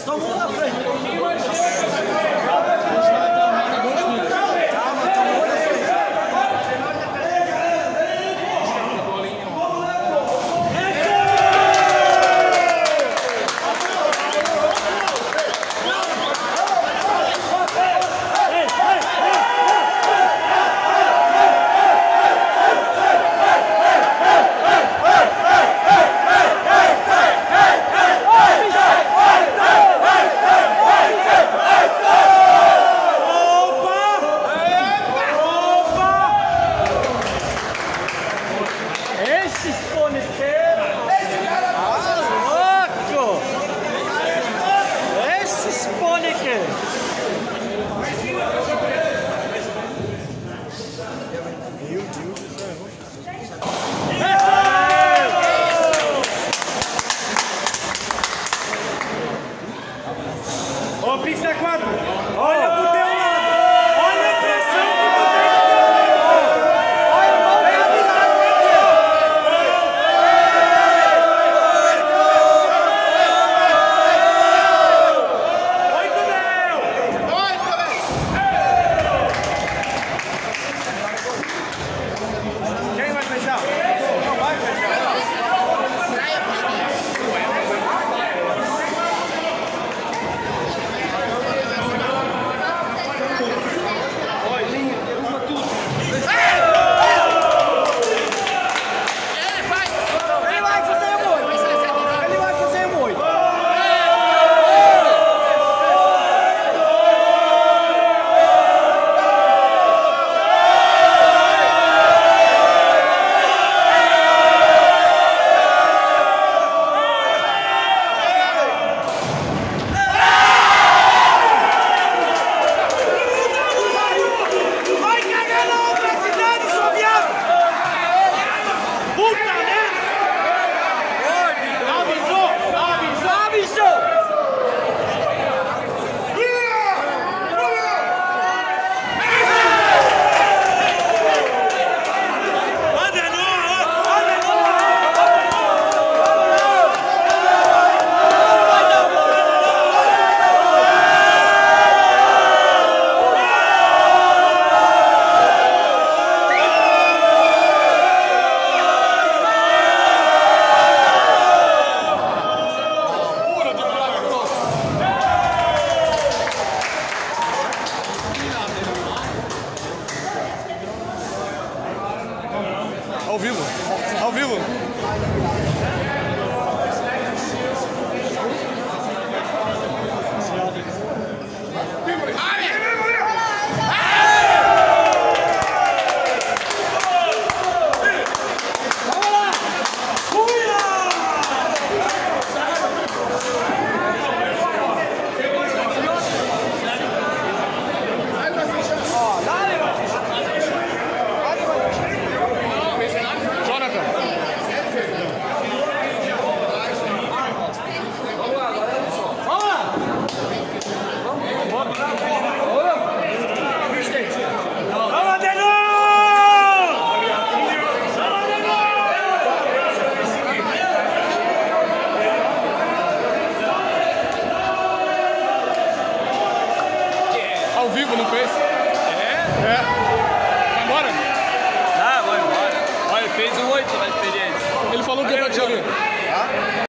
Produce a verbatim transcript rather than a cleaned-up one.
Só um na frente. Ô, pista quatro, olha pro teu lado, olha a pressão que tu tem que ter. Olha a mão da virada aqui, ó. Oito mil! Oito mil! Quem vai fechar? Não vai fechar. Ao vivo, ao vivo. Ao vivo, não fez? É? É. Vai embora? Ah, vou embora. Olha, fez um oito na experiência. Ele falou que ia bater ali.